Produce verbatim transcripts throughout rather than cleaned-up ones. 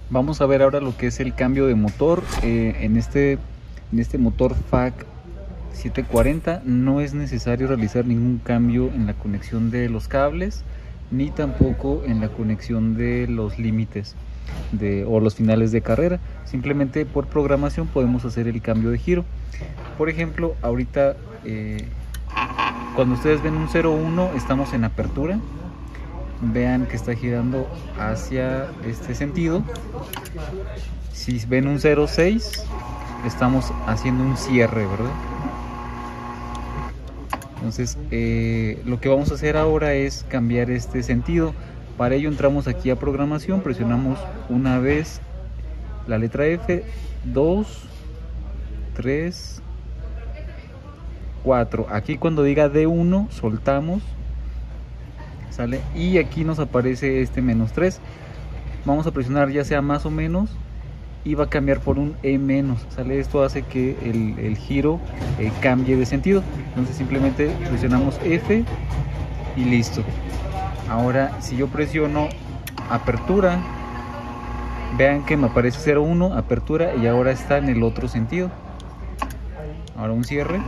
Vamos a ver ahora lo que es el cambio de motor. Eh, en, este, en este motor F A C setecientos cuarenta no es necesario realizar ningún cambio en la conexión de los cables, ni tampoco en la conexión de los límites de, o los finales de carrera. Simplemente por programación podemos hacer el cambio de giro. Por ejemplo, ahorita eh, cuando ustedes ven un cero uno estamos en apertura. Vean que está girando hacia este sentido. Si ven un cero seis estamos haciendo un cierre, ¿verdad? Entonces eh, lo que vamos a hacer ahora es cambiar este sentido. Para ello entramos aquí a programación, presionamos una vez la letra F, dos, tres, cuatro. Aquí cuando diga D uno soltamos, ¿sale? Y aquí nos aparece este menos tres. Vamos a presionar ya sea más o menos y va a cambiar por un E menos, ¿sale? Esto hace que el, el giro eh, cambie de sentido. Entonces simplemente presionamos F y listo. Ahora si yo presiono apertura, vean que me aparece cero uno, apertura, y ahora está en el otro sentido. Ahora un cierre,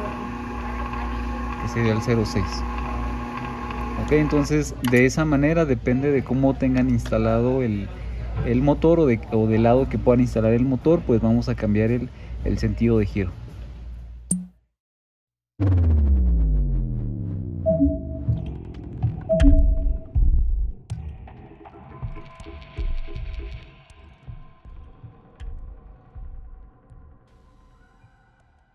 que sería el cero seis. Ok, entonces de esa manera, depende de cómo tengan instalado el, el motor o, de, o del lado que puedan instalar el motor, pues vamos a cambiar el, el sentido de giro.